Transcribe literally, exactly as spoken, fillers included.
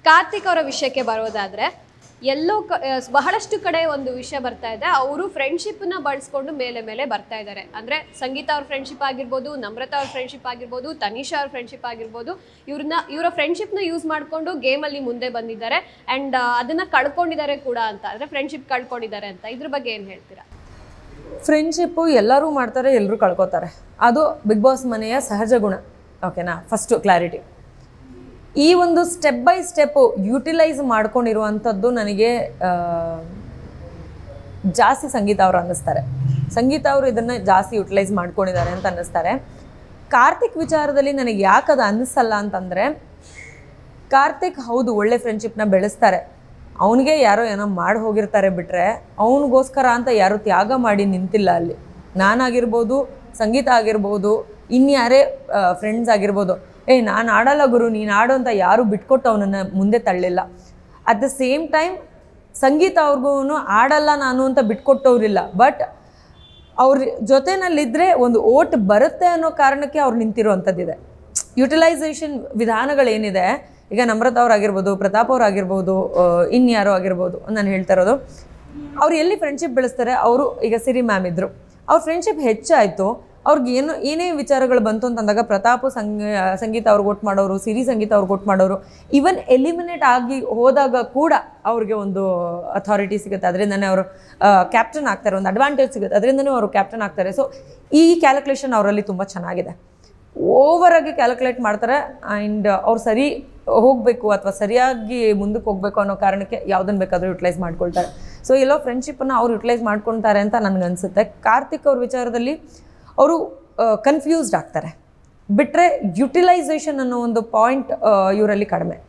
ಕಾರ್ತಿಕ್ ಅವರ ವಿಷಯಕ್ಕೆ ಬರೋದಾದ್ರೆ ಎಲ್ಲೋ ಬಹಳಷ್ಟು ಕಡೆ ಒಂದು ವಿಷಯ ಬರ್ತಾ ಇದೆ, ಅವರು ಫ್ರೆಂಡ್ಶಿಪ್ನ ಬಳಸ್ಕೊಂಡು ಮೇಲೆ ಮೇಲೆ ಬರ್ತಾ ಇದ್ದಾರೆ. ಅಂದರೆ ಸಂಗೀತ ಅವ್ರ ಫ್ರೆಂಡ್ಶಿಪ್ ಆಗಿರ್ಬೋದು, ನಮ್ರತಾ ಅವ್ರ ಫ್ರೆಂಡ್ಶಿಪ್ ಆಗಿರ್ಬೋದು, ತನಿಷಾ ಅವ್ರ ಫ್ರೆಂಡ್ಶಿಪ್ ಆಗಿರ್ಬೋದು, ಇವ್ರನ್ನ ಇವರ ಫ್ರೆಂಡ್ಶಿಪ್ನ ಯೂಸ್ ಮಾಡಿಕೊಂಡು ಗೇಮಲ್ಲಿ ಮುಂದೆ ಬಂದಿದ್ದಾರೆ ಆ್ಯಂಡ್ ಅದನ್ನು ಕಳ್ಕೊಂಡಿದ್ದಾರೆ ಕೂಡ ಅಂತ, ಅಂದರೆ ಫ್ರೆಂಡ್ಶಿಪ್ ಕಳ್ಕೊಂಡಿದ್ದಾರೆ ಅಂತ. ಇದ್ರ ಬಗ್ಗೆ ಏನು ಹೇಳ್ತೀರಾ? ಫ್ರೆಂಡ್ಶಿಪ್ಪು ಎಲ್ಲರೂ ಮಾಡ್ತಾರೆ, ಎಲ್ಲರೂ ಕಳ್ಕೊತಾರೆ. ಅದು ಬಿಗ್ ಬಾಸ್ ಮನೆಯ ಸಹಜ ಗುಣ. ಓಕೆನಾ? First clarity. ಈ ಒಂದು ಸ್ಟೆಪ್ ಬೈ ಸ್ಟೆಪ್ಪು ಯುಟಿಲೈಸ್ ಮಾಡ್ಕೊಂಡಿರುವಂಥದ್ದು ನನಗೆ ಜಾಸ್ತಿ ಸಂಗೀತ ಅವರು ಅನ್ನಿಸ್ತಾರೆ. ಸಂಗೀತ ಅವರು ಇದನ್ನು ಜಾಸ್ತಿ ಯುಟಿಲೈಸ್ ಮಾಡ್ಕೊಂಡಿದ್ದಾರೆ ಅಂತ ಅನ್ನಿಸ್ತಾರೆ. ಕಾರ್ತಿಕ್ ವಿಚಾರದಲ್ಲಿ ನನಗೆ ಯಾಕೆ ಅದು ಅನ್ನಿಸಲ್ಲ ಅಂತಂದರೆ, ಕಾರ್ತಿಕ್ ಹೌದು ಒಳ್ಳೆ ಫ್ರೆಂಡ್ಶಿಪ್ನ ಬೆಳೆಸ್ತಾರೆ, ಅವನಿಗೆ ಯಾರೋ ಏನೋ ಮಾಡಿ ಹೋಗಿರ್ತಾರೆ ಬಿಟ್ಟರೆ ಅವನಿಗೋಸ್ಕರ ಅಂತ ಯಾರು ತ್ಯಾಗ ಮಾಡಿ ನಿಂತಿಲ್ಲ ಅಲ್ಲಿ. ನಾನಾಗಿರ್ಬೋದು, ಸಂಗೀತ ಆಗಿರ್ಬೋದು, ಇನ್ಯಾರೇ ಫ್ರೆಂಡ್ಸ್ ಆಗಿರ್ಬೋದು, ಏಯ್ ನಾನು ಆಡಲ್ಲ ಗುರು ನೀನು ಆಡು ಅಂತ ಯಾರೂ ಬಿಟ್ಕೊಟ್ಟು ಅವನನ್ನು ಮುಂದೆ ತಳ್ಳಿಲ್ಲ. At the same time Sangeetha ಅವ್ರಿಗೂ ಆಡಲ್ಲ ನಾನು ಅಂತ ಬಿಟ್ಕೊಟ್ಟವ್ರಿಲ್ಲ. ಬಟ್ ಅವ್ರ ಜೊತೆನಲ್ಲಿದ್ದರೆ ಒಂದು ಓಟ್ ಬರುತ್ತೆ ಅನ್ನೋ ಕಾರಣಕ್ಕೆ ಅವ್ರು ನಿಂತಿರುವಂಥದ್ದಿದೆ. ಯುಟಿಲೈಸೇಷನ್ ವಿಧಾನಗಳೇನಿದೆ, ಈಗ ನಮ್ರತಾ ಅವ್ರಾಗಿರ್ಬೋದು, ಪ್ರತಾಪ್ ಅವ್ರಾಗಿರ್ಬೋದು, ಇನ್ಯಾರೋ ಆಗಿರ್ಬೋದು, ನಾನು ಹೇಳ್ತಾ ಇರೋದು, ಅವ್ರು ಎಲ್ಲಿ ಫ್ರೆಂಡ್ಶಿಪ್ ಬೆಳೆಸ್ತಾರೆ. ಅವರು ಈಗ ಸಿರಿ ಮ್ಯಾಮ್ ಇದ್ದರು, ಅವ್ರ ಫ್ರೆಂಡ್ಶಿಪ್ ಹೆಚ್ಚಾಯಿತು. ಅವ್ರಿಗೆ ಏನು ಏನೇ ವಿಚಾರಗಳು ಬಂತು ಅಂತಂದಾಗ ಪ್ರತಾಪು ಸಂಗ ಸಂಗೀತ ಅವ್ರಿಗೆ ಒಟ್ಟು ಮಾಡೋರು, ಸಿರಿ ಸಂಗೀತ ಅವ್ರಿಗೆ ಒಟ್ಟು ಮಾಡೋರು. ಈವನ್ ಎಲಿಮಿನೇಟ್ ಆಗಿ ಹೋದಾಗ ಕೂಡ ಅವ್ರಿಗೆ ಒಂದು ಅಥಾರಿಟಿ ಸಿಗುತ್ತೆ, ಅದರಿಂದನೇ ಅವರು ಕ್ಯಾಪ್ಟನ್ ಆಗ್ತಾರೆ, ಒಂದು ಅಡ್ವಾಂಟೇಜ್ ಸಿಗುತ್ತೆ, ಅದರಿಂದನೇ ಅವರು ಕ್ಯಾಪ್ಟನ್ ಆಗ್ತಾರೆ. ಸೊ ಈ ಕ್ಯಾಲ್ಕುಲೇಷನ್ ಅವರಲ್ಲಿ ತುಂಬ ಚೆನ್ನಾಗಿದೆ. ಓವರಾಗಿ ಕ್ಯಾಲ್ಕುಲೇಟ್ ಮಾಡ್ತಾರೆ ಆ್ಯಂಡ್ ಅವ್ರು ಸರಿ ಹೋಗಬೇಕು ಅಥವಾ ಸರಿಯಾಗಿ ಮುಂದಕ್ಕೆ ಹೋಗಬೇಕು ಅನ್ನೋ ಕಾರಣಕ್ಕೆ ಯಾವುದನ್ನು ಬೇಕಾದರೂ ಯುಟಿಲೈಸ್ ಮಾಡ್ಕೊಳ್ತಾರೆ. ಸೊ ಎಲ್ಲೋ ಫ್ರೆಂಡ್ಶಿಪ್ಪನ್ನು ಅವ್ರು ಯುಟಿಲೈಸ್ ಮಾಡ್ಕೊಳ್ತಾರೆ ಅಂತ ನನಗನ್ಸುತ್ತೆ. ಕಾರ್ತಿಕ್ ಅವ್ರ ವಿಚಾರದಲ್ಲಿ ಅವರು ಕನ್ಫ್ಯೂಸ್ಡ್ ಆಗ್ತಾರೆ ಬಿಟ್ಟರೆ ಯುಟಿಲೈಸೇಷನ್ ಅನ್ನೋ ಒಂದು ಪಾಯಿಂಟ್ ಇವರಲ್ಲಿ ಕಡಿಮೆ.